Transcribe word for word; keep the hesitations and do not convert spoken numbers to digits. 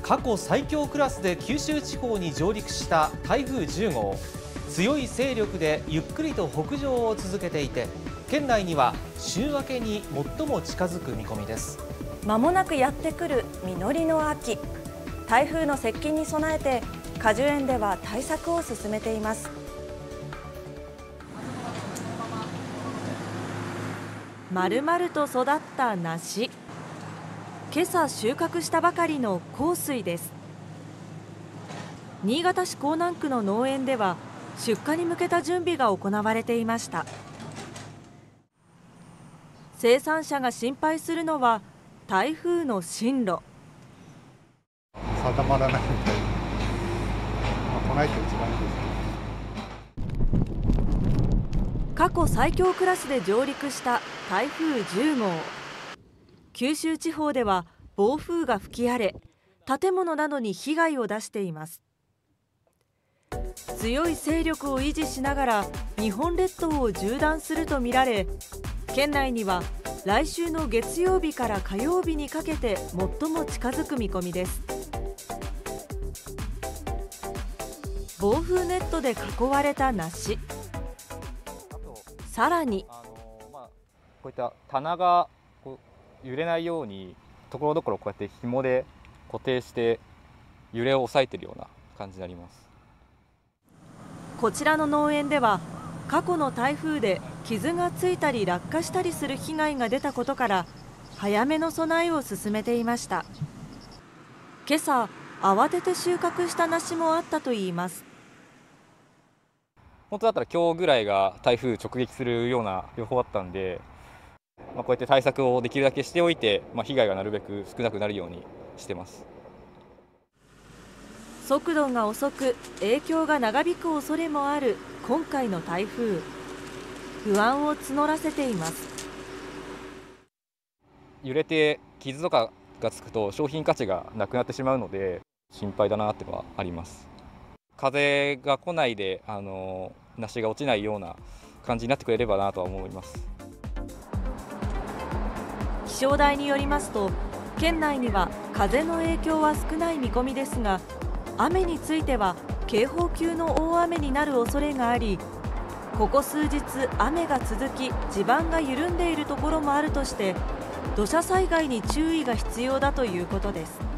過去最強クラスで九州地方に上陸した台風じゅう号。強い勢力でゆっくりと北上を続けていて、県内には週明けに最も近づく見込みです。 まもなくやってくる実りの秋。台風の接近に備えて果樹園では対策を進めています。丸々と育った梨。今朝収穫したばかりの幸水です。新潟市江南区の農園では出荷に向けた準備が行われていました。生産者が心配するのは台風の進路。 定まらないみたいな、まあ、来ないと一番いいです。 過去最強クラスで上陸した台風じゅう号。九州地方では暴風が吹き荒れ、建物などに被害を出しています。強い勢力を維持しながら日本列島を縦断するとみられ、県内には来週の月曜日から火曜日にかけて最も近づく見込みです。暴風ネットで囲われた梨。さらにあの、まあ、こういった棚がこう揺れないようにところどころこうやって紐で固定して揺れを抑えているような感じになります。 こちらの農園では過去の台風で傷がついたり落下したりする被害が出たことから早めの備えを進めていました。今朝慌てて収穫した梨もあったといいます。 本当だったら今日ぐらいが台風直撃するような予報だったんで、まあ、こうやって対策をできるだけしておいて、まあ、被害がなるべく少なくなるようにしてます。 速度が遅く影響が長引く恐れもある今回の台風。不安を募らせています。 揺れて傷とかがつくと商品価値がなくなってしまうので心配だなってのはあります。風が来ないであの梨が落ちないような感じになってくれればなとは思います。 気象台によりますと、県内には風の影響は少ない見込みですが、雨については警報級の大雨になる恐れがあり、ここ数日雨が続き地盤が緩んでいるところもあるとして、土砂災害に注意が必要だということです。